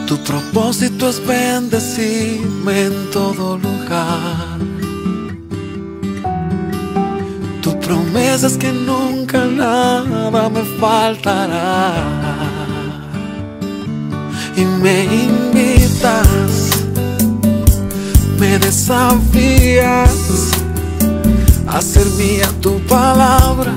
Tu propósito es bendecirme en todo lugar. Tu promesa es que nunca nada me faltará. Y me invitas, me desafías a hacer mía tu palabra,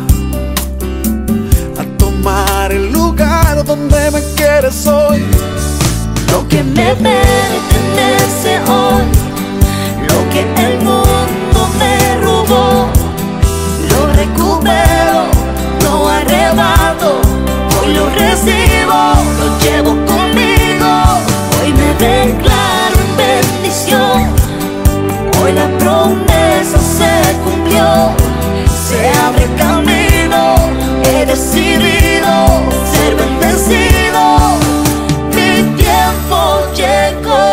a tomar el lugar donde me quieres hoy. Lo que me pertenece hoy, lo que el mundo me robó, lo recupero, lo arrebato, hoy lo recibo, lo llevo conmigo. Hoy me declaro en bendición, hoy la promesa se cumplió, se abre camino, he decidido ser bendecido. Mi tiempo llegó.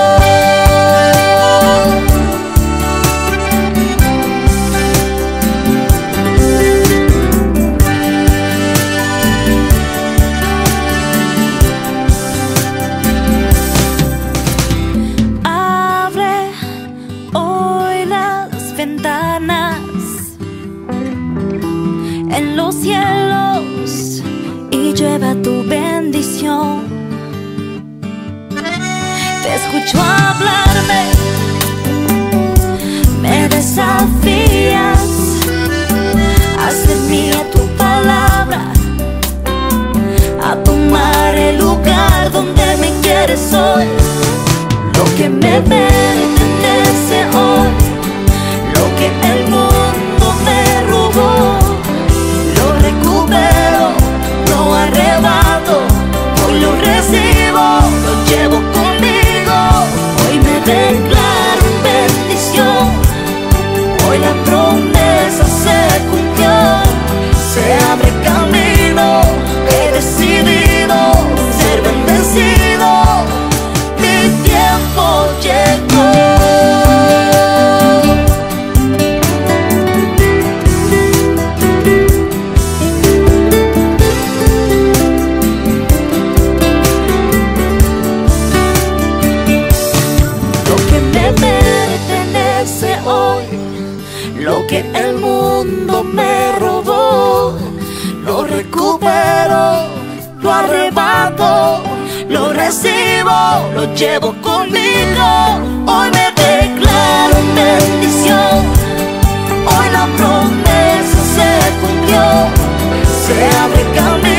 Abre hoy las ventanas en los cielos y lleva tu bendición. Te escucho hablarme, me desafías a hacer mía tu palabra, a tomar el lugar donde me quieres hoy. Lo que me pertenece hoy, lo que el mundo me robó, lo recupero, lo arrebato, hoy lo recibo, lo llevo conmigo. Hoy me declaro en bendición, hoy la promesa se cumplió, se abre camino, he decidido ser bendecido. Mi tiempo llegó. Lo que el mundo me robó, lo recupero, lo arrebato, lo recibo, lo llevo conmigo. Hoy me declaro en bendición, hoy la promesa se cumplió, se abre camino.